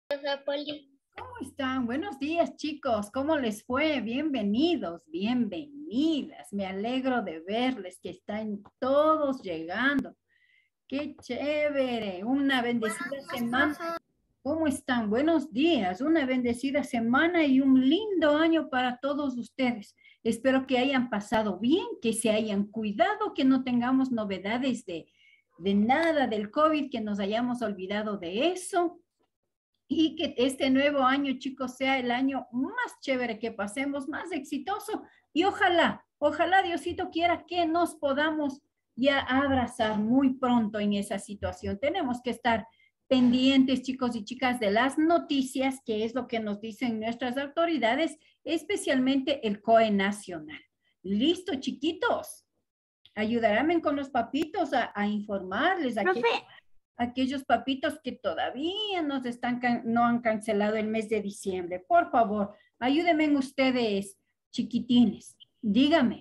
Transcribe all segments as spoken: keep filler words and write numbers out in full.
Hola, Poli. ¿Cómo están? Buenos días, chicos. ¿Cómo les fue? Bienvenidos, bienvenidas. Me alegro de verles que están todos llegando. ¡Qué chévere! Una bendecida semana. ¿Cómo están? Buenos días. Una bendecida semana y un lindo año para todos ustedes. Espero que hayan pasado bien, que se hayan cuidado, que no tengamos novedades de, de nada del COVID, que nos hayamos olvidado de eso. Y que este nuevo año, chicos, sea el año más chévere que pasemos, más exitoso. Y ojalá, ojalá Diosito quiera que nos podamos ya abrazar muy pronto en esa situación. Tenemos que estar pendientes, chicos y chicas, de las noticias, que es lo que nos dicen nuestras autoridades, especialmente el C O E nacional. Listo, chiquitos. Ayudarán con los papitos a, a informarles. A que aquellos papitos que todavía nos están, no han cancelado el mes de diciembre. Por favor, ayúdenme ustedes, chiquitines. Dígame.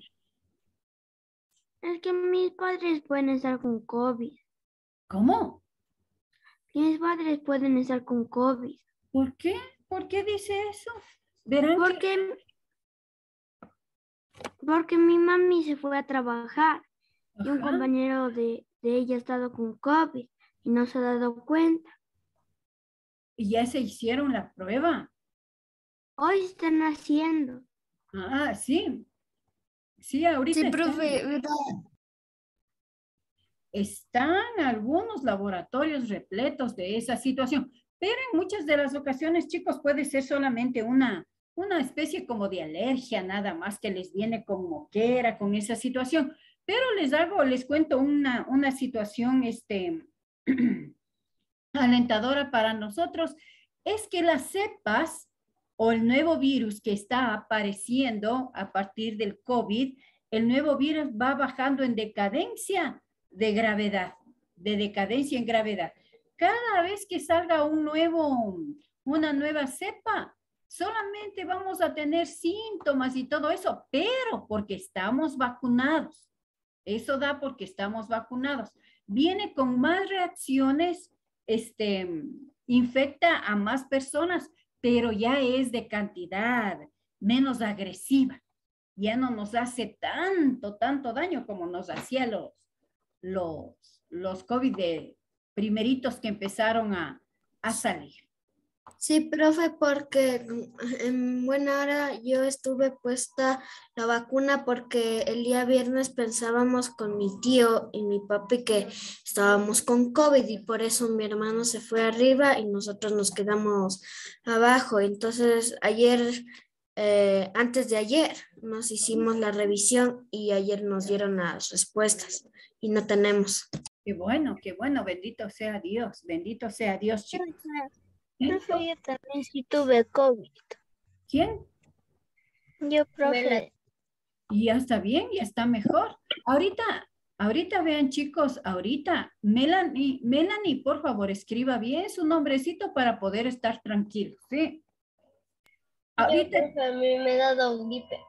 Es que mis padres pueden estar con COVID. ¿Cómo? Mis padres pueden estar con COVID. ¿Por qué? ¿Por qué dice eso? Verán porque, que... porque mi mami se fue a trabajar. Ajá. Y un compañero de, de ella ha estado con COVID y no se ha dado cuenta. ¿Y ya se hicieron la prueba? Hoy están haciendo. Ah, sí. Sí, ahorita Sí, están. profe. Están algunos laboratorios repletos de esa situación, pero en muchas de las ocasiones, chicos, puede ser solamente una, una especie como de alergia, nada más que les viene con moquera, con esa situación. Pero les hago, les cuento una, una situación este, alentadora para nosotros, es que las cepas o el nuevo virus que está apareciendo a partir del COVID, el nuevo virus va bajando en decadencia de gravedad, de decadencia en gravedad. Cada vez que salga un nuevo, una nueva cepa, solamente vamos a tener síntomas y todo eso, pero porque estamos vacunados. Eso da porque estamos vacunados. Viene con más reacciones, este, infecta a más personas, pero ya es de cantidad menos agresiva. Ya no nos hace tanto, tanto daño como nos hacía los, los, los COVID de primeritos que empezaron a, a salir. Sí, profe, porque en buena hora yo estuve puesta la vacuna porque el día viernes pensábamos con mi tío y mi papi que estábamos con COVID y por eso mi hermano se fue arriba y nosotros nos quedamos abajo. Entonces ayer, eh, antes de ayer, nos hicimos la revisión y ayer nos dieron las respuestas y no tenemos. Qué bueno, qué bueno, bendito sea Dios, bendito sea Dios, chicos. Profe, yo también sí tuve COVID. ¿Quién? Yo, profe. Y ya está bien, ya está mejor. Ahorita, ahorita vean chicos, ahorita, Melanie, Melanie, por favor, escriba bien su nombrecito para poder estar tranquilos, ¿sí? Ahorita. Yo, profe, a mí me ha dado gripe.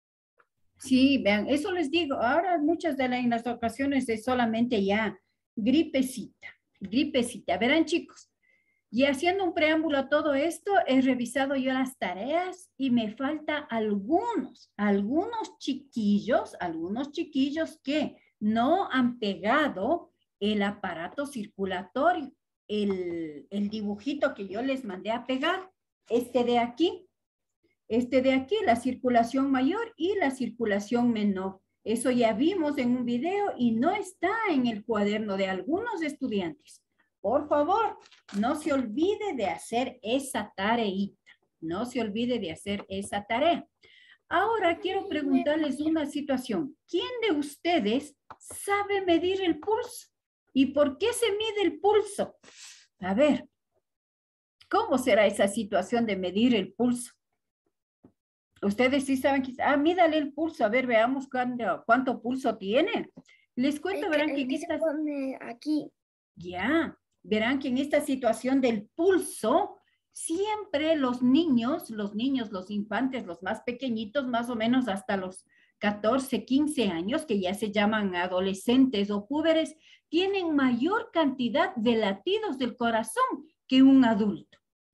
Sí, vean, eso les digo. Ahora muchas de las, en las ocasiones es solamente ya gripecita, gripecita. Verán chicos. Y haciendo un preámbulo a todo esto, he revisado yo las tareas y me falta algunos, algunos chiquillos, algunos chiquillos que no han pegado el aparato circulatorio, el, el dibujito que yo les mandé a pegar, este de aquí, este de aquí, la circulación mayor y la circulación menor. Eso ya vimos en un video y no está en el cuaderno de algunos estudiantes. Por favor, no se olvide de hacer esa tareita. No se olvide de hacer esa tarea. Ahora quiero preguntarles una situación. ¿Quién de ustedes sabe medir el pulso? ¿Y por qué se mide el pulso? A ver, ¿cómo será esa situación de medir el pulso? Ustedes sí saben que, ah, mídale el pulso, a ver, veamos cuánto, cuánto pulso tiene. Les cuento, El verán que, que el en que esta... se pone aquí. Ya, verán que en esta situación del pulso, siempre los niños, los niños, los infantes, los más pequeñitos, más o menos hasta los catorce, quince años, que ya se llaman adolescentes o púberes, tienen mayor cantidad de latidos del corazón que un adulto.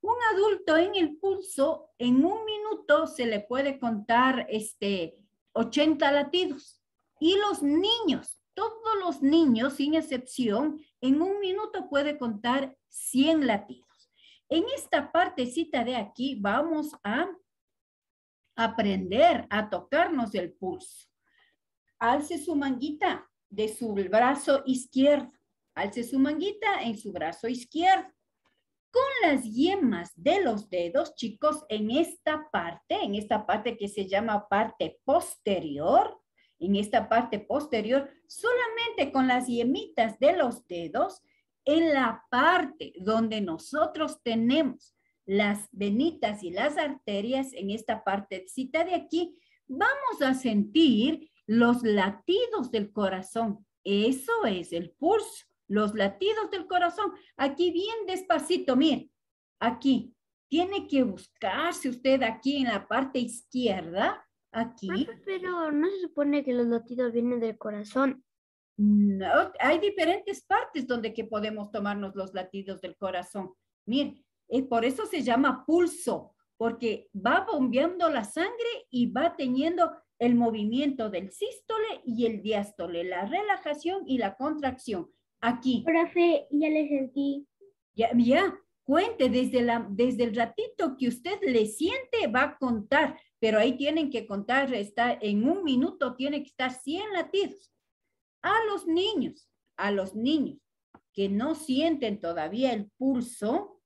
Un adulto en el pulso, en un minuto se le puede contar este, ochenta latidos. Y los niños, todos los niños, sin excepción, en un minuto puede contar cien latidos. En esta partecita de aquí vamos a aprender a tocarnos el pulso. Alce su manguita de su brazo izquierdo. Alce su manguita en su brazo izquierdo. Con las yemas de los dedos, chicos, en esta parte, en esta parte que se llama parte posterior, en esta parte posterior, solamente con las yemitas de los dedos, en la parte donde nosotros tenemos las venitas y las arterias, en esta partecita de aquí, vamos a sentir los latidos del corazón. Eso es el pulso. Los latidos del corazón, aquí bien despacito, miren, aquí, tiene que buscarse usted aquí en la parte izquierda, aquí. Pero no se supone que los latidos vienen del corazón. No, hay diferentes partes donde que podemos tomarnos los latidos del corazón. Miren, eh, por eso se llama pulso, porque va bombeando la sangre y va teniendo el movimiento del sístole y el diástole, la relajación y la contracción. Aquí. Profe, ya le sentí. Ya, ya, cuente desde, la, desde el ratito que usted le siente, va a contar, pero ahí tienen que contar, está, en un minuto tiene que estar cien latidos. A los niños, a los niños que no sienten todavía el pulso,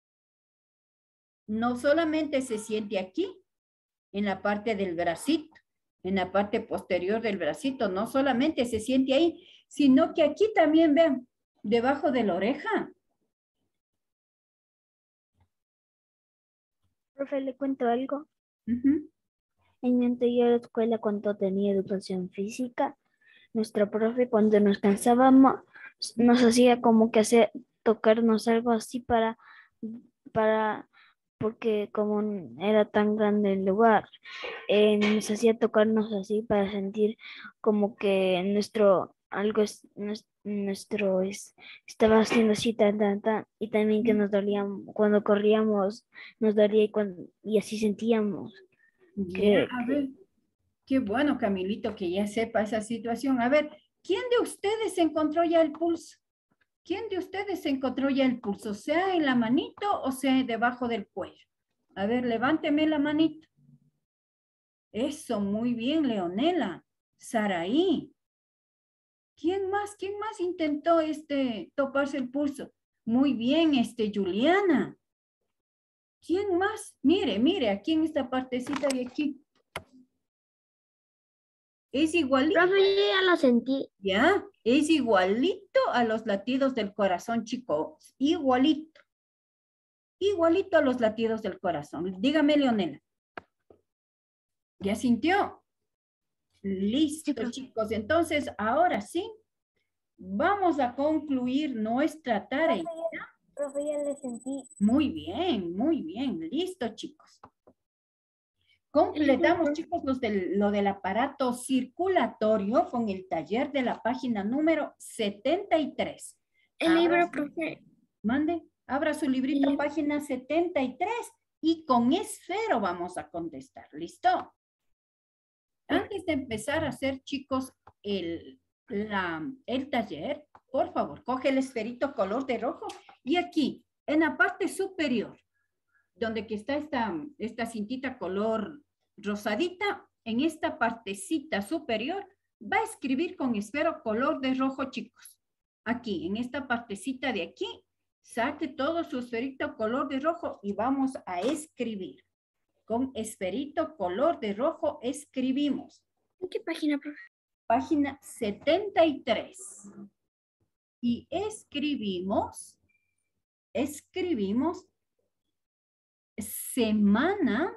no solamente se siente aquí, en la parte del bracito, en la parte posterior del bracito, no solamente se siente ahí, sino que aquí también, vean, debajo de la oreja. Profe, le cuento algo. Uh-huh. En mi anterior escuela, cuando tenía educación física, nuestro profe, cuando nos cansábamos, nos hacía como que hacer, tocarnos algo así para, para, porque como era tan grande el lugar, eh, nos hacía tocarnos así para sentir como que nuestro, algo es, nuestro es, estaba haciendo así, tan, tan, tan, y también que nos dolía, cuando corríamos, nos dolía y, cuando, y así sentíamos. Yeah, que, a que, ver, qué bueno, Camilito, que ya sepa esa situación. A ver, ¿quién de ustedes encontró ya el pulso? ¿Quién de ustedes encontró ya el pulso? ¿Sea en la manito o sea debajo del cuello? A ver, levánteme la manito. Eso, muy bien, Leonela. Saraí. ¿Quién más? ¿Quién más intentó este, toparse el pulso? Muy bien, este, Juliana. ¿Quién más? Mire, mire, aquí en esta partecita de aquí. Es igualito. Profe, yo ya lo sentí. Ya, es igualito a los latidos del corazón, chicos. Igualito. Igualito a los latidos del corazón. Dígame, Leonela. ¿Ya sintió? Listo, Sí, chicos. Entonces, ahora sí, vamos a concluir nuestra tarea. Profe, ya le sentí. Muy bien, muy bien. Listo, chicos. Completamos, chicos, los del, lo del aparato circulatorio con el taller de la página número setenta y tres. El libro, Abra, profe. Mande, abra su librito, Sí. página setenta y tres, y con esfero vamos a contestar. ¿Listo? Antes de empezar a hacer, chicos, el, la, el taller, por favor, coge el esferito color de rojo y aquí, en la parte superior, donde que está esta, esta cintita color rosadita, en esta partecita superior, va a escribir con esfero color de rojo, chicos. Aquí, en esta partecita de aquí, saque todo su esferito color de rojo y vamos a escribir. Con esferito color de rojo escribimos. ¿En qué página, profe? Página setenta y tres. Y escribimos, escribimos semana,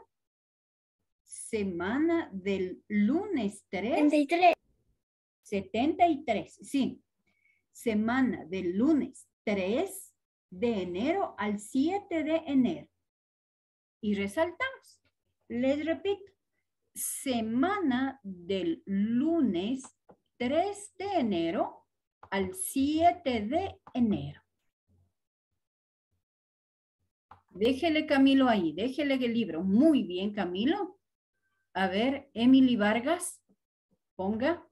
semana del lunes tres. setenta y tres. setenta y tres, sí. Semana del lunes tres de enero al siete de enero. Y resaltamos. Les repito. Semana del lunes tres de enero al siete de enero. Déjele Camilo ahí, déjele el libro. Muy bien, Camilo. A ver, Emily Vargas, ponga.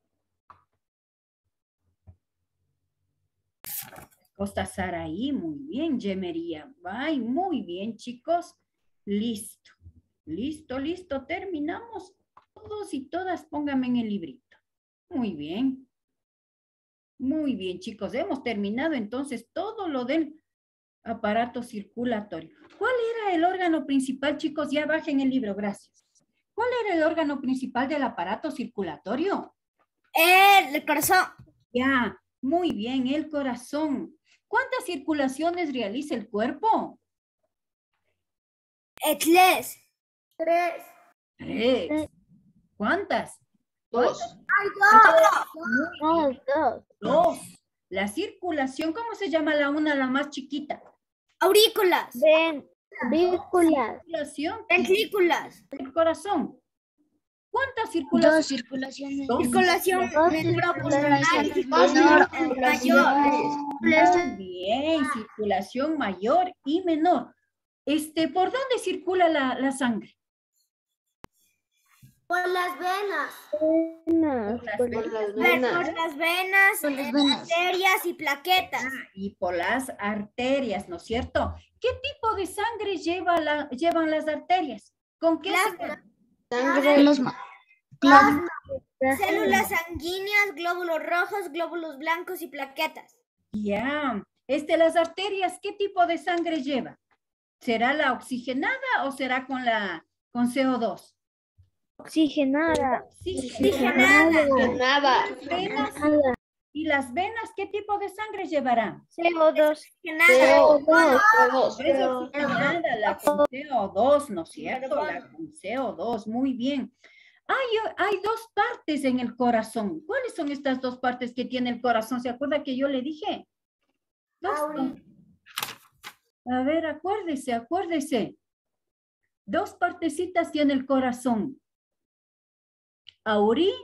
Costa Saraí, muy bien. Yemería, bye, muy bien, chicos. Listo, listo, listo. Terminamos. Todos y todas pónganme en el librito. Muy bien. Muy bien, chicos. Hemos terminado entonces todo lo del aparato circulatorio. ¿Cuál era el órgano principal, chicos? Ya bajen el libro, gracias. ¿Cuál era el órgano principal del aparato circulatorio? El corazón. Ya, muy bien, el corazón. ¿Cuántas circulaciones realiza el cuerpo? Tres. Tres. Tres. ¿Cuántas? Dos. Dos, dos. Dos. La circulación, ¿cómo se llama la una, la más chiquita? Aurículas. Ventrículas. Circulación. Ventrículas. El corazón. ¿Cuántas Dos circulaciones? circulaciones. Dos. Circulación Dos menor, mayor. Muy bien, circulación mayor y menor. Este, ¿por dónde circula la, la sangre? Por las venas. Venas, Por por las las venas. Por las venas, Por las venas. arterias y plaquetas. Ah, y por las arterias, ¿no es cierto? ¿Qué tipo de sangre lleva la, llevan las arterias? ¿Con qué Plasma. se- Sangre. Plasma. Plasma. Células sanguíneas, glóbulos rojos, glóbulos blancos y plaquetas. Ya. Este, las arterias, ¿qué tipo de sangre lleva? ¿Será la oxigenada o será con la con C O dos? Oxigenada. Oxigenada. Nada. Venas. ¿Y las venas qué tipo de sangre llevarán? C O dos. Oxigenada. Es oxigenada, la con C O dos, ¿no es cierto? La con C O dos, muy bien. Hay, hay dos partes en el corazón. ¿Cuáles son estas dos partes que tiene el corazón? ¿Se acuerda que yo le dije? Dos. A ver, acuérdese, acuérdese. Dos partecitas tiene el corazón. Aurí.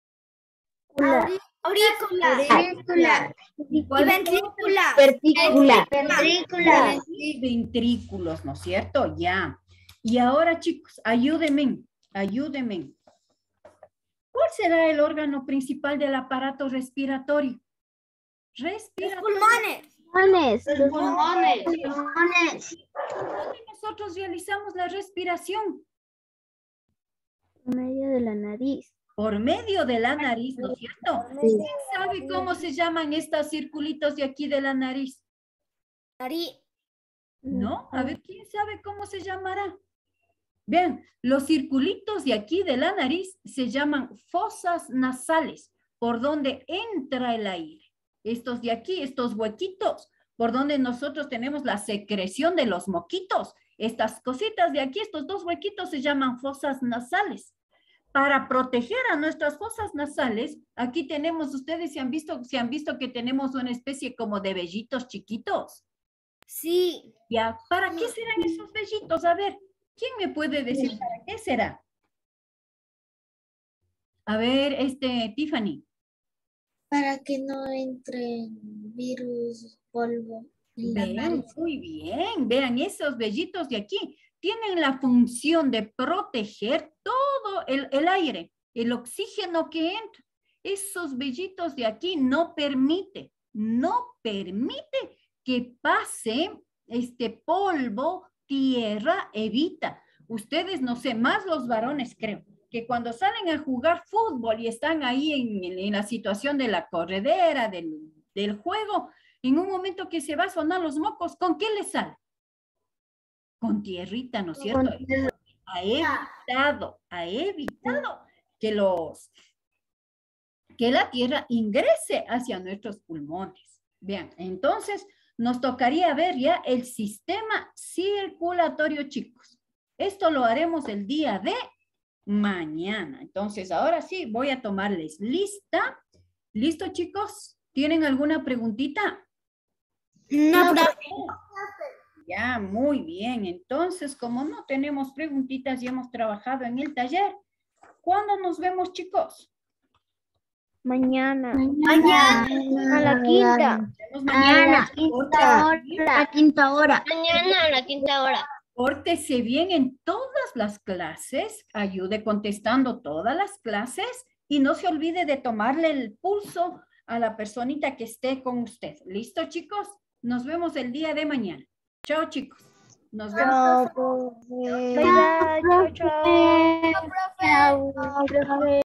Aurícula. Aurícula. Y ventrícula. Partícula. Ventrícula. Y ventrículos, ¿no es cierto? Ya. Y ahora, chicos, ayúdenme, ayúdenme. ¿Cuál será el órgano principal del aparato respiratorio? Respiratorio. Pulmones. Pulmones. Los pulmones. Pulmones. ¿Dónde nosotros realizamos la respiración? Por medio de la nariz. Por medio de la nariz, ¿no es cierto? ¿Quién sabe cómo se llaman estos circulitos de aquí de la nariz? Nariz. ¿No? A ver, ¿quién sabe cómo se llamará? Vean, los circulitos de aquí de la nariz se llaman fosas nasales, por donde entra el aire. Estos de aquí, estos huequitos, por donde nosotros tenemos la secreción de los moquitos. Estas cositas de aquí, estos dos huequitos se llaman fosas nasales. Para proteger a nuestras fosas nasales, aquí tenemos, ustedes se han visto, se han visto que tenemos una especie como de vellitos chiquitos. Sí. ¿Ya? ¿Para qué serán esos vellitos? A ver, ¿quién me puede decir para qué será? A ver, este, Tiffany. Para que no entre virus, polvo en la Vean, nariz. muy bien, vean, esos vellitos de aquí tienen la función de proteger todo el, el aire, el oxígeno que entra. Esos vellitos de aquí no permite, no permite que pase este polvo, tierra, evita. Ustedes, no sé, más los varones creo, que cuando salen a jugar fútbol y están ahí en, en la situación de la corredera, del, del juego, en un momento que se va a sonar los mocos, ¿con qué les sale? Con tierrita, ¿no es cierto? Ha evitado, ha evitado que los, que la tierra ingrese hacia nuestros pulmones. Vean, entonces nos tocaría ver ya el sistema circulatorio, chicos. Esto lo haremos el día de mañana. Entonces, ahora sí, voy a tomarles lista. ¿Listo, chicos? ¿Tienen alguna preguntita? No, profe. Ya, muy bien. Entonces, como no tenemos preguntitas y hemos trabajado en el taller, ¿cuándo nos vemos, chicos? Mañana. Mañana. A la quinta. Nos vemos mañana. Pórtese bien. La quinta hora. Mañana a la quinta hora. Pórtese bien en todas las clases, ayude contestando todas las clases y no se olvide de tomarle el pulso a la personita que esté con usted. ¿Listo, chicos? Nos vemos el día de mañana. Chao, chicos. Nos vemos. Bye, bye. Chao, chao. Chao, profe.